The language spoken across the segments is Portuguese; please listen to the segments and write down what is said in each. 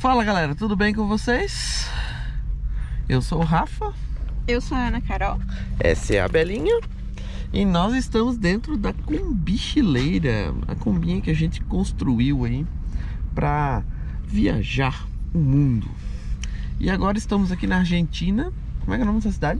Fala galera, tudo bem com vocês? Eu sou o Rafa. Eu sou a Ana Carol. Essa é a Belinha. E nós estamos dentro da combichileira, a combinha que a gente construiu aí pra viajar o mundo. E agora estamos aqui na Argentina. Como é que é o nome dessa cidade?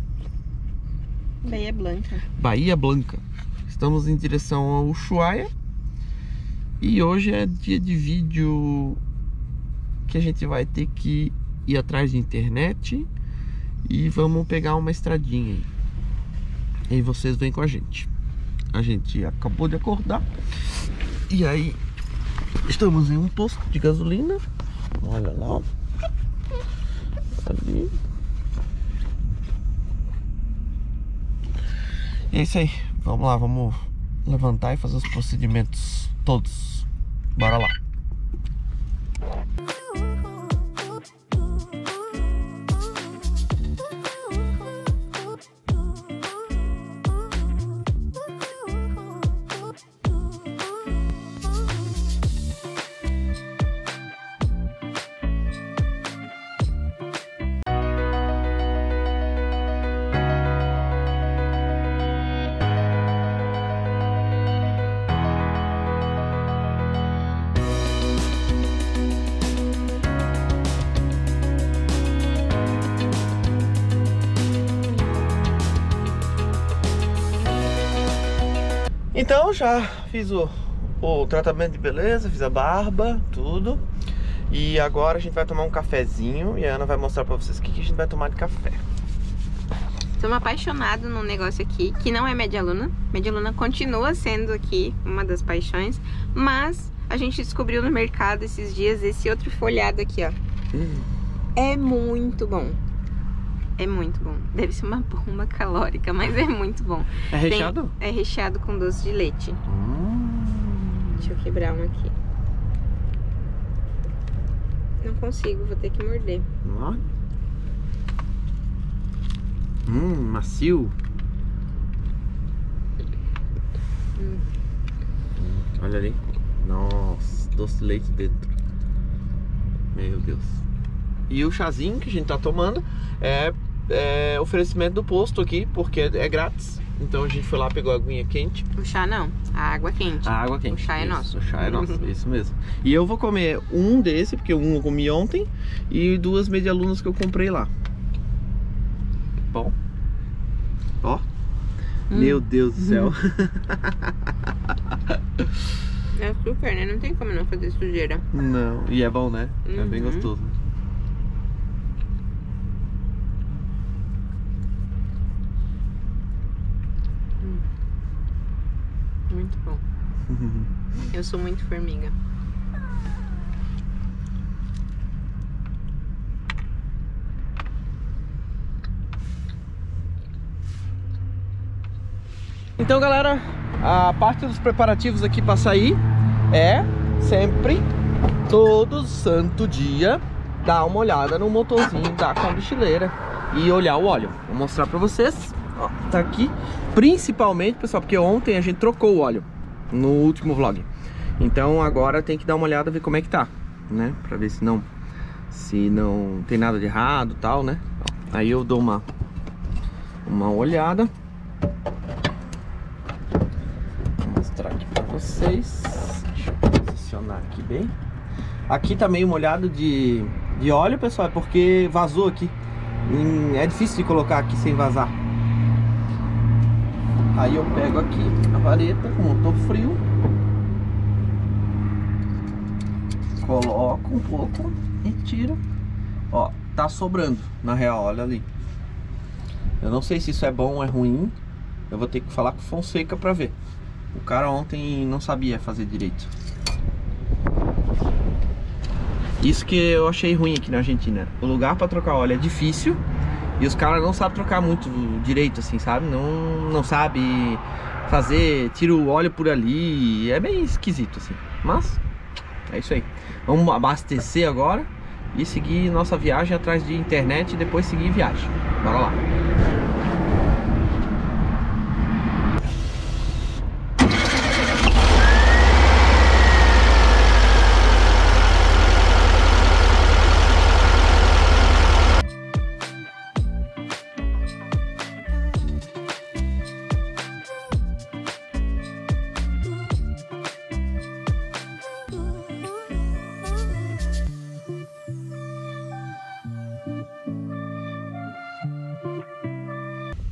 Bahia Blanca. Bahia Blanca. Estamos em direção ao Ushuaia. E hoje é dia de vídeo que a gente vai ter que ir atrás de internet e vamos pegar uma estradinha aí. E aí vocês vêm com a gente. A gente acabou de acordar e aí estamos em um posto de gasolina. Olha lá, ali. E é isso aí. Vamos lá, vamos levantar e fazer os procedimentos todos. Bora lá. Então já fiz o tratamento de beleza, fiz a barba, tudo. E agora a gente vai tomar um cafezinho e a Ana vai mostrar pra vocês o que a gente vai tomar de café. Estamos apaixonados num negócio aqui, que não é Media Luna. Media Luna continua sendo aqui uma das paixões, mas a gente descobriu no mercado esses dias esse outro folhado aqui, ó. É muito bom. É muito bom. Deve ser uma bomba calórica, mas é muito bom. É recheado? É recheado com doce de leite. Deixa eu quebrar um aqui. Não consigo, vou ter que morder. Macio. Olha ali. Nossa, doce de leite dentro. Meu Deus. E o chazinho que a gente tá tomando é oferecimento do posto aqui, porque é grátis. Então a gente foi lá, pegou a aguinha quente. O chá não, a água quente. A água quente. O chá é nosso. O chá é nosso, isso mesmo. E eu vou comer um desse, porque um eu comi ontem, e 2 medialunas que eu comprei lá. Bom. Ó. Meu Deus do céu. É açúcar, né? Não tem como não fazer sujeira. Não, e é bom, né? É bem gostoso. Muito bom. Eu sou muito formiga. Então galera, a parte dos preparativos aqui para sair é sempre, todo santo dia, dar uma olhada no motorzinho da combichileira e olhar o óleo. Vou mostrar para vocês. Ó, tá aqui, principalmente, pessoal, porque ontem a gente trocou o óleo no último vlog. Então agora tem que dar uma olhada, ver como é que tá, né? Pra ver se não tem nada de errado, tal, né? Ó, aí eu dou uma olhada. Vou mostrar aqui pra vocês. Deixa eu posicionar aqui bem. Aqui tá meio molhado de óleo, pessoal, é porque vazou aqui. É difícil de colocar aqui sem vazar. Aí eu pego aqui a vareta com o motor frio, coloco um pouco e tiro. Ó, tá sobrando, na real, olha ali. Eu não sei se isso é bom ou é ruim. Eu vou ter que falar com o Fonseca pra ver. O cara ontem não sabia fazer direito. Isso que eu achei ruim aqui na Argentina. O lugar pra trocar óleo é difícil. E os caras não sabem trocar muito direito, assim, sabe? Não sabe fazer, tira o óleo por ali. É bem esquisito, assim. Mas, é isso aí. Vamos abastecer agora e seguir nossa viagem atrás de internet e depois seguir viagem. Bora lá.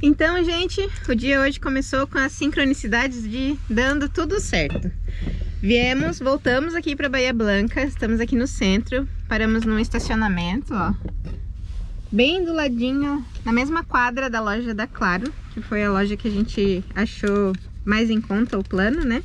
Então, gente, o dia hoje começou com as sincronicidades de dando tudo certo. Voltamos aqui para Bahia Blanca, estamos aqui no centro, paramos num estacionamento, ó. Bem do ladinho, na mesma quadra da loja da Claro, que foi a loja que a gente achou mais em conta o plano, né?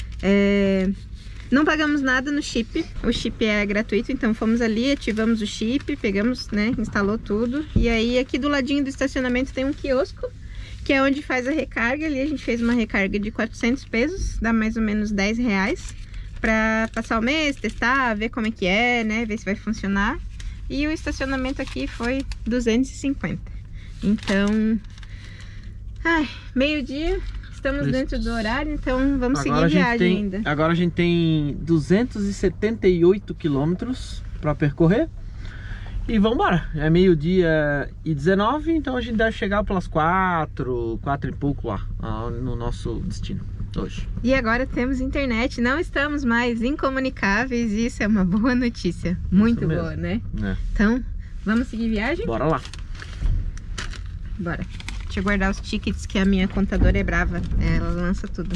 Não pagamos nada no chip, o chip é gratuito, então fomos ali, ativamos o chip, pegamos, né, instalou tudo. E aí aqui do ladinho do estacionamento tem um quiosco, que é onde faz a recarga. Ali a gente fez uma recarga de 400 pesos, dá mais ou menos 10 reais, pra passar o mês, testar, ver como é que é, né, ver se vai funcionar. E o estacionamento aqui foi 250. Então, meio-dia. Estamos dentro do horário, então vamos seguir viagem ainda. Agora a gente tem 278 quilômetros para percorrer. E vamos embora. É meio-dia e 19, então a gente deve chegar pelas 4 e pouco lá, no nosso destino hoje. E agora temos internet, não estamos mais incomunicáveis e isso é uma boa notícia. Muito boa, né? Então, vamos seguir viagem? Bora lá. Bora. Deixa eu guardar os tickets que a minha contadora é brava. Ela lança tudo.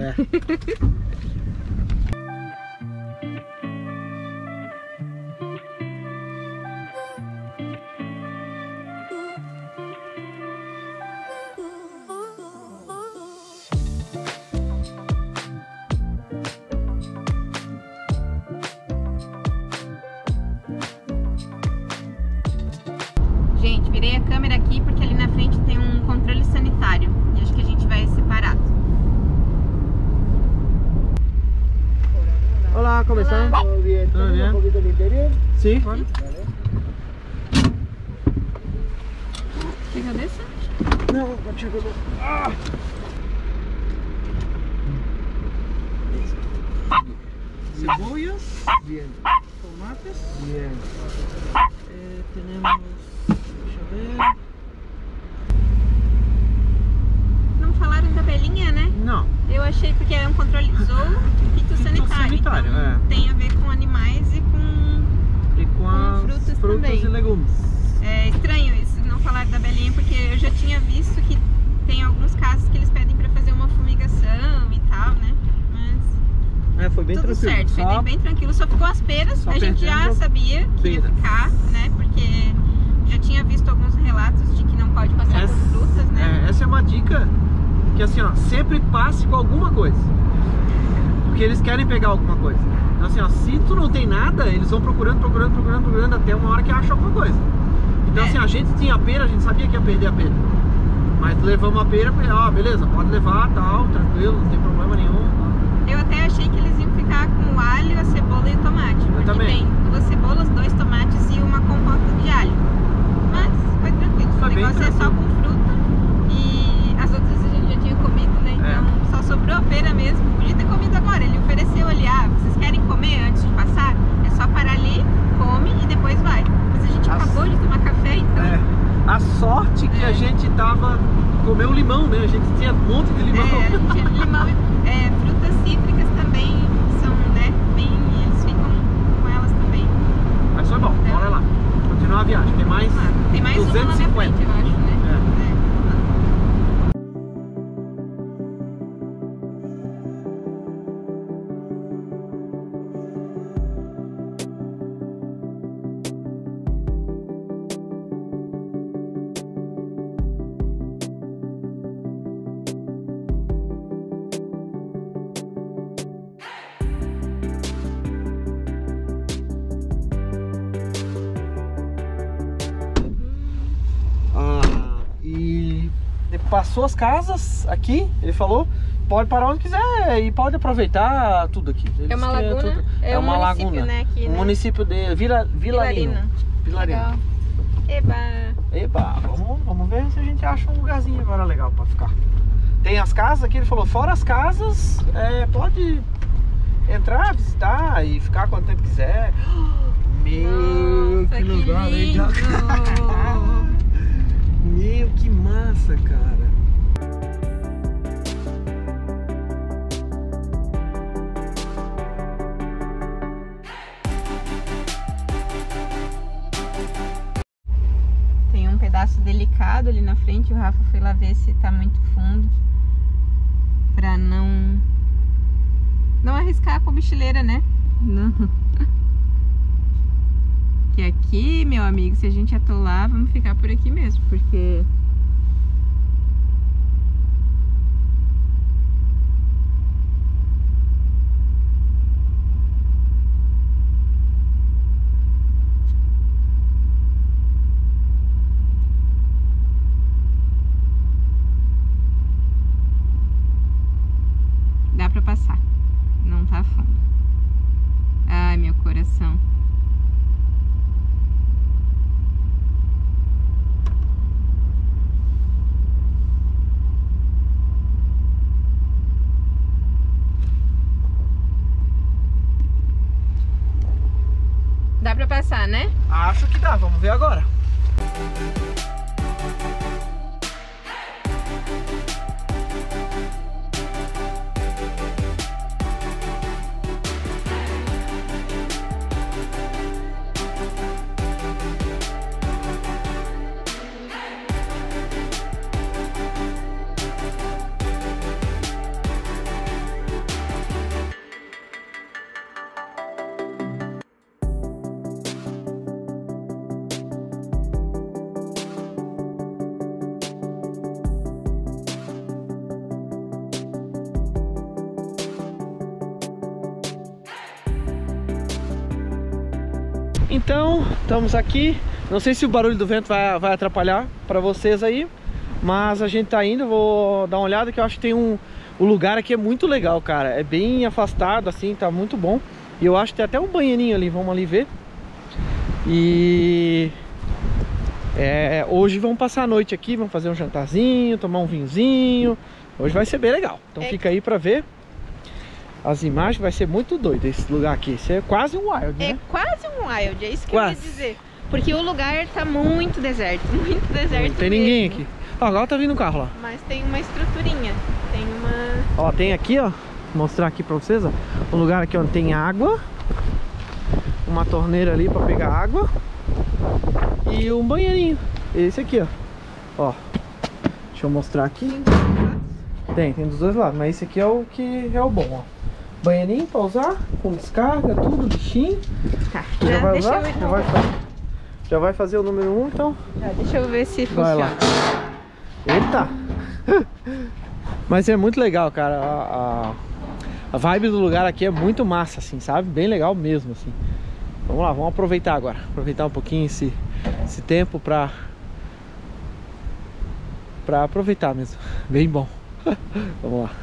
Gente, virei a câmera aqui porque ali na frente tem um controle sanitário e acho que a gente vai separado. Olá, como está? Todo bien. Todo bien. ¿Un poquito el interior? Sim. Vale. Quer que eu desça? Não, contigo. Cebollas, Bien. tomates. Bien. Tenemos, deixa eu ver. Não falaram da belinha, né? Não. Eu achei porque é um controle fitossanitário. Fitossanitário, então tem a ver com animais e com as frutas frutas também. e legumes. É estranho isso, não falar da belinha, porque eu já tinha visto que tem alguns casos que eles pedem pra fazer uma fumigação e tal, né? Mas Foi bem tudo tranquilo. certo, foi bem tranquilo. Só ficou as peras, a gente já sabia que ia ficar, né? Porque já tinha visto alguns relatos de que não pode passar por frutas, né? Essa é uma dica que assim, ó, sempre passe com alguma coisa. Porque eles querem pegar alguma coisa. Então assim, ó, se tu não tem nada, eles vão procurando até uma hora que acham alguma coisa. Então assim, a gente tinha a pera, a gente sabia que ia perder a pera. Mas levamos a pera, beleza, pode levar, tal, tranquilo, não tem problema nenhum. Eu até achei que eles iam ficar com o alho, a cebola e o tomate. Porque tem 2 cebolas, 2 tomates e uma compota de alho. Mas foi tranquilo. O negócio é só com fruta. E as outras a gente já tinha comido, né? Então só sobrou a pera mesmo. Podia ter comido agora. Ele ofereceu ali, vocês querem comer antes de passar? É só parar ali, come e depois vai. Mas a gente acabou de tomar café, então... A sorte que a gente comeu limão, né? A gente tinha um monte de limão. A gente tinha limão e frutas cítricas também são, né? Eles ficam com elas também. Mas foi bom, bora lá. Continuar a viagem. Tem mais 250. Tem mais uma lá na frente, eu acho, né? Passou as casas aqui, ele falou, pode parar onde quiser e pode aproveitar tudo aqui. É uma laguna? É uma laguna, né? Aqui, um município de Vilarino. Eba, vamos ver se a gente acha um lugarzinho agora legal pra ficar. Tem as casas aqui, ele falou, fora as casas, pode entrar, visitar e ficar quanto tempo quiser. Meu, que lugar legal. Meu, que massa, cara. pedaço delicado ali na frente. O Rafa foi lá ver se tá muito fundo, pra não arriscar a comichileira, né? Não. Que aqui, meu amigo, se a gente atolar, vamos ficar por aqui mesmo, porque... Dá pra passar, não tá fundo. Ai, meu coração. Dá pra passar, né? Acho que dá, vamos ver agora. Então, estamos aqui. Não sei se o barulho do vento vai atrapalhar para vocês aí, mas a gente tá indo. Vou dar uma olhada que eu acho que tem o lugar aqui é muito legal, cara. É bem afastado assim, tá muito bom. E eu acho que tem até um banheirinho ali, vamos ali ver. E hoje vamos passar a noite aqui, vamos fazer um jantarzinho, tomar um vinhozinho. Hoje vai ser bem legal. Então fica aí para ver as imagens, vai ser muito doido esse lugar aqui. Isso é quase um wild, né? É quase um wild, é isso que eu ia dizer. Porque o lugar tá muito deserto, muito deserto. Não tem ninguém aqui. Ó, agora tá vindo o carro lá. Mas tem uma estruturinha, tem uma... Ó, tem aqui, ó, vou mostrar aqui pra vocês, ó. Um lugar aqui onde tem água. Uma torneira ali pra pegar água. E um banheirinho. Esse aqui, ó. Ó, deixa eu mostrar aqui. Tem dos dois lados, mas esse aqui é o que é o bom, ó. Banheirinho pra usar, com descarga, tudo, bichinho. Tá, já vai usar? Já vai fazer o número 1, então? Deixa eu ver se vai funciona. Lá. Eita! Mas é muito legal, cara. A vibe do lugar aqui é muito massa, assim, sabe? Bem legal mesmo, assim. Vamos lá, vamos aproveitar agora. Aproveitar um pouquinho esse tempo pra aproveitar mesmo. Bem bom. Vamos lá.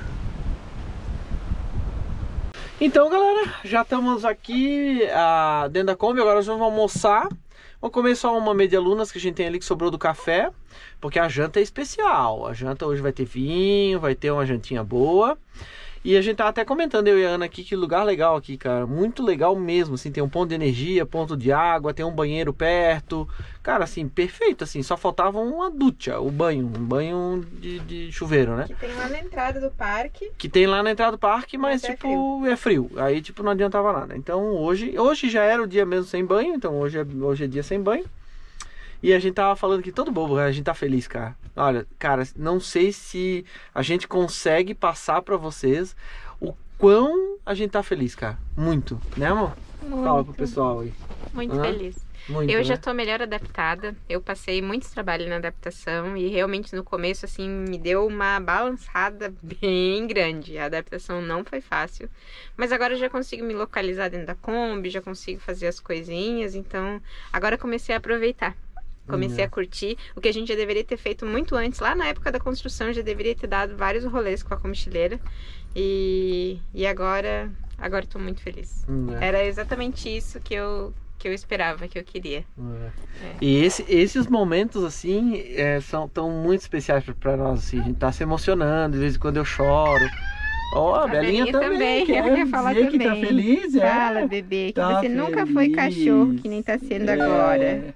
Então, galera, já estamos aqui dentro da Kombi. Agora nós vamos almoçar. Vamos comer só uma media lunas que a gente tem ali que sobrou do café, porque a janta é especial. A janta hoje vai ter vinho, vai ter uma jantinha boa. E a gente tá até comentando, eu e a Ana aqui, que lugar legal aqui, cara. Muito legal mesmo, assim, tem um ponto de energia, ponto de água, tem um banheiro perto. Cara, assim, perfeito, assim, só faltava uma ducha, um banho de chuveiro, né? Que tem lá na entrada do parque. Que tem lá na entrada do parque, mas tipo, é frio. Aí, tipo, não adiantava nada. Então, hoje já era o dia mesmo sem banho, então hoje é dia sem banho. E a gente tava falando que todo bobo, a gente tá feliz, cara. Olha, cara, não sei se a gente consegue passar pra vocês o quão a gente tá feliz, cara. Muito, né, amor? Muito. Fala pro pessoal aí. Muito feliz. Muito, eu né? já tô melhor adaptada. Eu passei muito trabalho na adaptação e realmente no começo, assim, me deu uma balançada bem grande. A adaptação não foi fácil. Mas agora eu já consigo me localizar dentro da Kombi, já consigo fazer as coisinhas. Então, agora eu comecei a aproveitar. Comecei a curtir, o que a gente já deveria ter feito muito antes. Lá na época da construção, já deveria ter dado vários rolês com a comichileira. E agora tô muito feliz. Era exatamente isso que eu esperava, que eu queria. E esses momentos, assim, são tão muito especiais pra nós, assim. A gente tá se emocionando, de vez em quando eu choro. Ó, a Belinha também. Eu queria falar também. Que tá feliz, Fala, bebê, que tá você feliz. nunca foi cachorro, que nem tá sendo agora.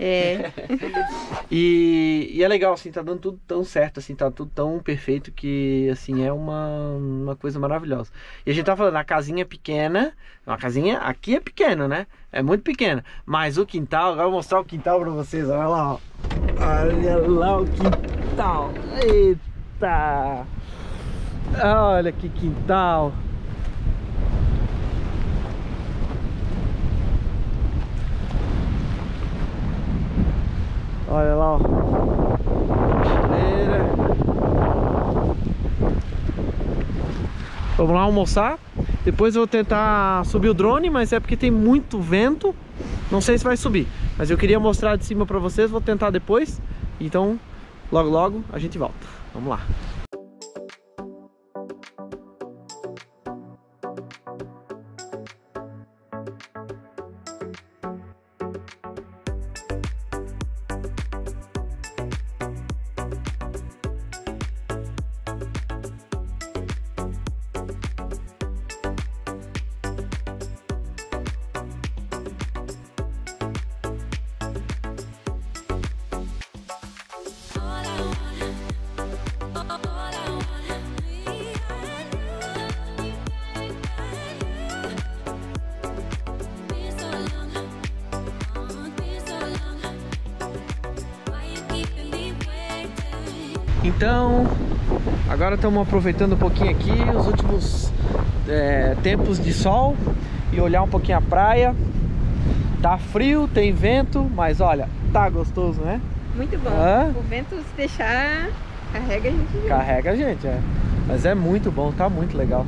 E é legal, assim, tá dando tudo tão certo, assim, tá tudo tão perfeito que, assim, é uma coisa maravilhosa. E a gente tá falando, a casinha é pequena, a casinha aqui é pequena, né? É muito pequena, mas o quintal, agora eu vou mostrar o quintal pra vocês, olha lá, ó. Olha lá o quintal. Eita! Olha que quintal. Olha lá, ó. Mochileira. Vamos lá almoçar. Depois eu vou tentar subir o drone, mas é porque tem muito vento. Não sei se vai subir, mas eu queria mostrar de cima pra vocês. Vou tentar depois. Então, logo logo a gente volta. Vamos lá. Então, agora estamos aproveitando um pouquinho aqui os últimos tempos de sol e olhar um pouquinho a praia. Tá frio, tem vento, mas olha, tá gostoso, né? Muito bom. O vento se deixar, carrega a gente. Carrega a gente, é. Mas é muito bom, tá muito legal.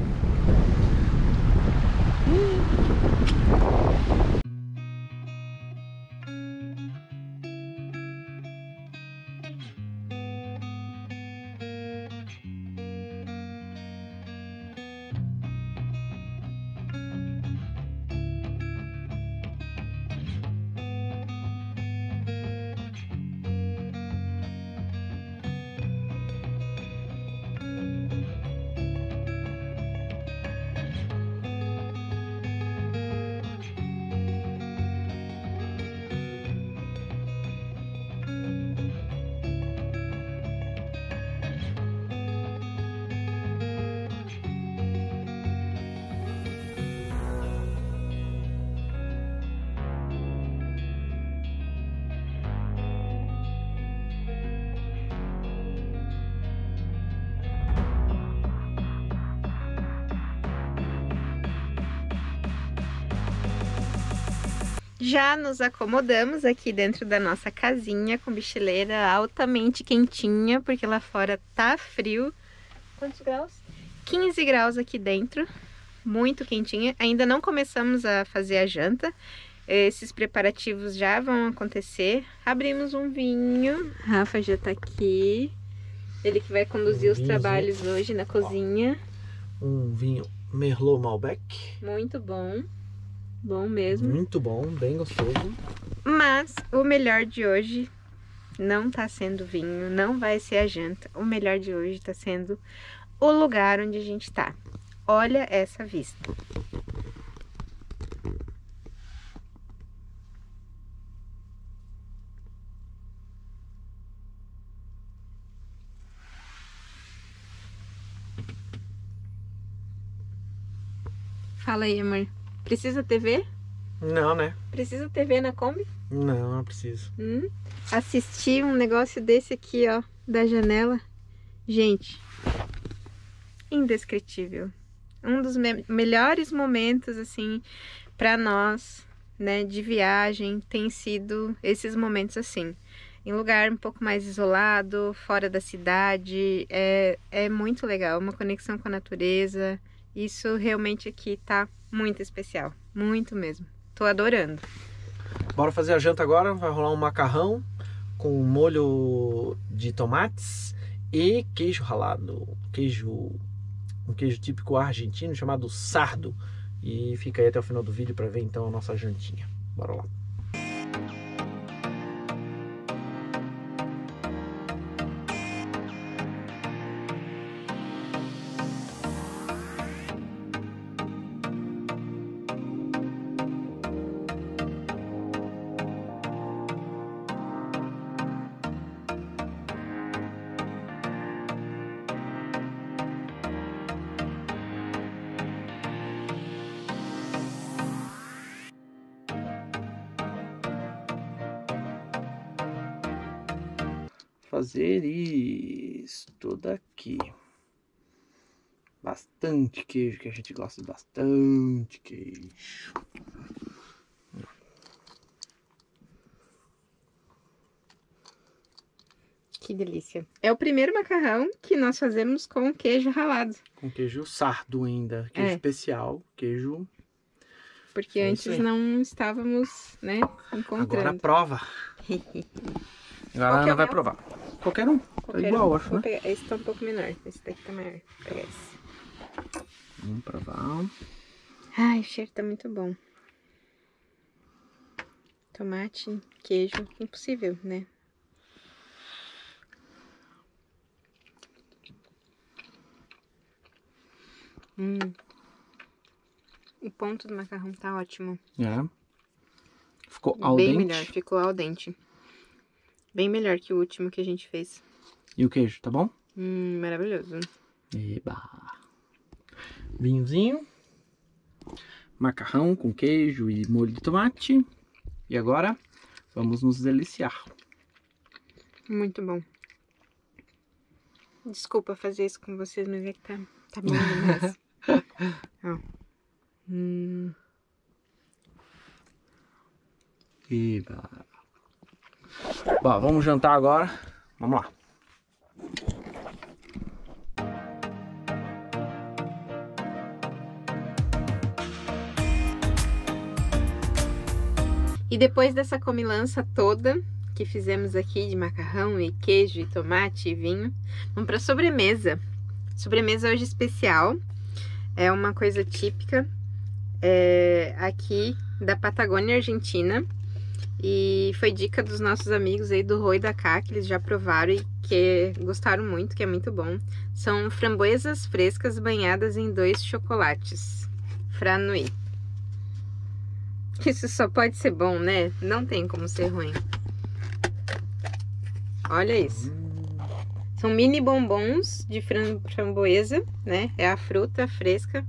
Já nos acomodamos aqui dentro da nossa casinha com bichileira altamente quentinha, porque lá fora tá frio. Quantos graus? 15 graus aqui dentro, muito quentinha. Ainda não começamos a fazer a janta, esses preparativos já vão acontecer. Abrimos um vinho, Rafa já tá aqui, ele que vai conduzir os trabalhos hoje na cozinha. Um vinho Merlot Malbec. Muito bom. Bom mesmo. Muito bom, bem gostoso. Mas o melhor de hoje não tá sendo vinho, não vai ser a janta. O melhor de hoje tá sendo o lugar onde a gente tá. Olha essa vista. Fala aí, amor. Precisa TV? Não, né? Precisa TV na Kombi? Não, não preciso. Assistir um negócio desse aqui, ó, da janela. Gente, indescritível. Um dos melhores momentos, assim, pra nós, né, de viagem, tem sido esses momentos assim. Em lugar um pouco mais isolado, fora da cidade. É muito legal, uma conexão com a natureza. Isso realmente aqui tá muito especial, muito mesmo. Tô adorando. Bora fazer a janta agora. Vai rolar um macarrão com molho de tomates e queijo ralado. Um queijo típico argentino chamado sardo. E fica aí até o final do vídeo para ver então a nossa jantinha. Bora lá. fazer isto daqui. Bastante queijo, que a gente gosta de bastante queijo. Que delícia. É o primeiro macarrão que nós fazemos com queijo ralado. Com queijo sardo ainda, queijo especial, queijo... Porque antes não estávamos, né, encontrando. Agora prova. Agora a Ana vai provar. Qualquer um. Tá igual, acho, né? Pegar. Esse tá um pouco menor. Esse daqui tá maior. Vou pegar esse. Vamos provar. Ai, o cheiro tá muito bom. Tomate, queijo. Impossível, né? O ponto do macarrão tá ótimo. Ficou al dente. Bem melhor, ficou al dente. Bem melhor que o último que a gente fez. E o queijo, tá bom? Maravilhoso. Eba. Vinhozinho. Macarrão com queijo e molho de tomate. E agora, vamos nos deliciar. Muito bom. Desculpa fazer isso com vocês, mas é que tá bom demais. Ó. Eba. Bom, vamos jantar agora. Vamos lá. E depois dessa comilança toda que fizemos aqui de macarrão e queijo e tomate e vinho, vamos para sobremesa. Sobremesa hoje especial. É uma coisa típica aqui da Patagônia Argentina. E foi dica dos nossos amigos aí do Rô e da Cá, que eles já provaram e que gostaram muito, que é muito bom. São framboesas frescas banhadas em 2 chocolates Franui. Isso só pode ser bom, né? Não tem como ser ruim. Olha isso. São mini bombons de framboesa, né? É a fruta fresca.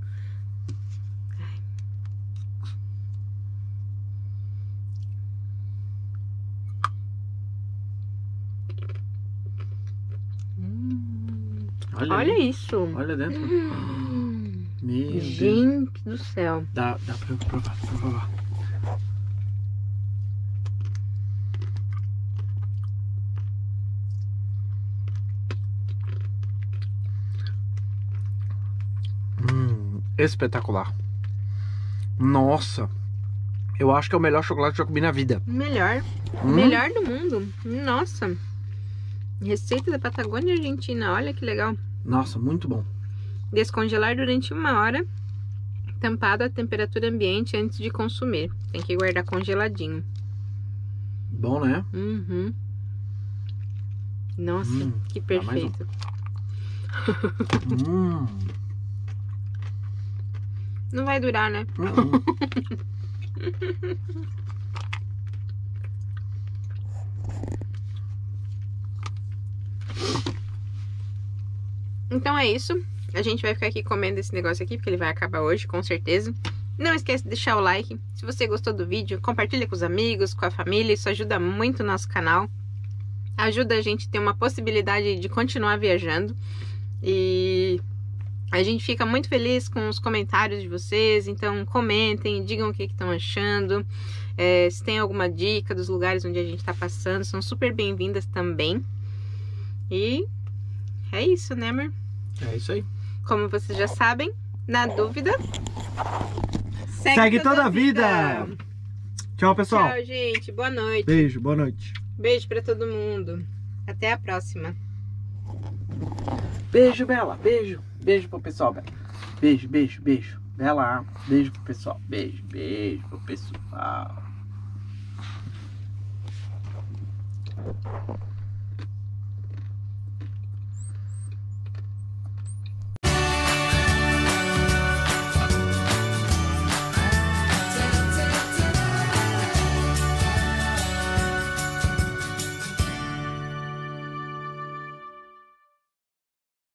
Olha isso. Olha dentro. Meu Gente do céu. Dá pra eu provar. Espetacular. Nossa. Eu acho que é o melhor chocolate que eu já comi na vida. Melhor. Melhor do mundo. Nossa. Receita da Patagônia Argentina. Olha que legal. Nossa, muito bom. Descongelar durante 1 hora. Tampado a temperatura ambiente antes de consumir. Tem que guardar congeladinho. Bom, né? Nossa, que perfeito. Não vai durar, né? Então é isso. A gente vai ficar aqui comendo esse negócio aqui, porque ele vai acabar hoje, com certeza. Não esquece de deixar o like. Se você gostou do vídeo, compartilha com os amigos, com a família. Isso ajuda muito o nosso canal. Ajuda a gente a ter uma possibilidade de continuar viajando. E a gente fica muito feliz com os comentários de vocês. Então comentem, digam o que estão achando. Se tem alguma dica dos lugares onde a gente está passando, são super bem-vindas também. E é isso, né, amor? É isso aí. Como vocês já sabem, na dúvida, segue toda a vida. Tchau, pessoal. Tchau, gente. Boa noite. Beijo, boa noite. Beijo pra todo mundo. Até a próxima. Beijo, Bela. Beijo. Beijo pro pessoal, Bela. Beijo, beijo, beijo. Bela, beijo pro pessoal. Beijo, beijo pro pessoal.